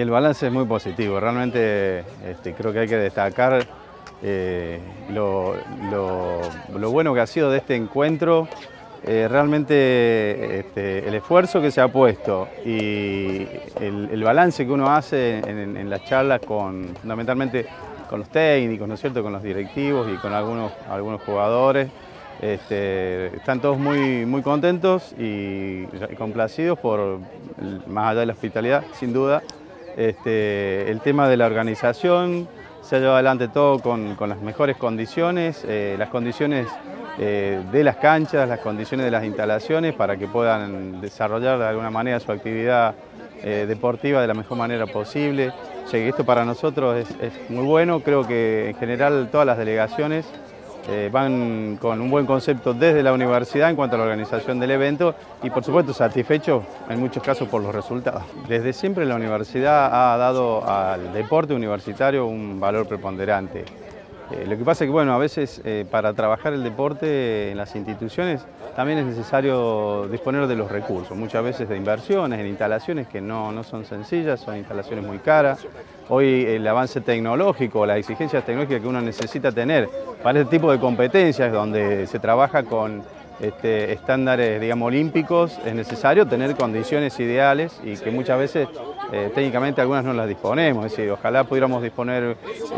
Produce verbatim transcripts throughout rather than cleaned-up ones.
El balance es muy positivo, realmente este, creo que hay que destacar eh, lo, lo, lo bueno que ha sido de este encuentro, eh, realmente este, el esfuerzo que se ha puesto y el, el balance que uno hace en, en las charlas con, fundamentalmente con los técnicos, ¿no es cierto?, con los directivos y con algunos, algunos jugadores. Este, están todos muy, muy contentos y complacidos por, más allá de la hospitalidad, sin duda. Este, el tema de la organización se ha llevado adelante todo con, con las mejores condiciones, eh, las condiciones eh, de las canchas, las condiciones de las instalaciones para que puedan desarrollar de alguna manera su actividad eh, deportiva de la mejor manera posible. O sea, que esto para nosotros es, es muy bueno, creo que en general todas las delegaciones Eh, van con un buen concepto desde la universidad en cuanto a la organización del evento y por supuesto satisfechos en muchos casos por los resultados. Desde siempre la universidad ha dado al deporte universitario un valor preponderante. Eh, lo que pasa es que bueno, a veces eh, para trabajar el deporte en las instituciones también es necesario disponer de los recursos, muchas veces de inversiones en instalaciones que no, no son sencillas, son instalaciones muy caras. Hoy el avance tecnológico, las exigencias tecnológicas que uno necesita tener para este tipo de competencias donde se trabaja con este, estándares, digamos, olímpicos, es necesario tener condiciones ideales y que muchas veces eh, técnicamente algunas no las disponemos. Es decir, ojalá pudiéramos disponer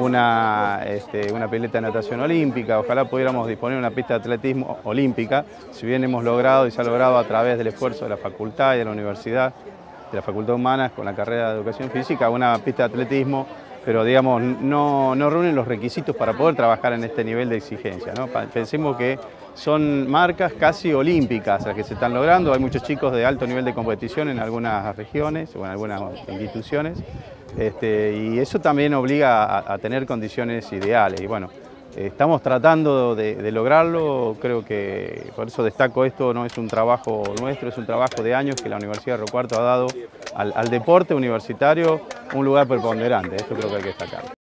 una, este, una pileta de natación olímpica, ojalá pudiéramos disponer una pista de atletismo olímpica, si bien hemos logrado y se ha logrado a través del esfuerzo de la facultad y de la universidad, de la Facultad de Humanas con la carrera de Educación Física, una pista de atletismo, pero digamos, no, no reúnen los requisitos para poder trabajar en este nivel de exigencia, ¿no? Pensemos que son marcas casi olímpicas las que se están logrando, hay muchos chicos de alto nivel de competición en algunas regiones o en algunas instituciones, este, y eso también obliga a, a tener condiciones ideales. Y bueno, estamos tratando de, de lograrlo, creo que por eso destaco esto, no es un trabajo nuestro, es un trabajo de años que la Universidad de Río Cuarto ha dado al, al deporte universitario un lugar preponderante, esto creo que hay que destacar.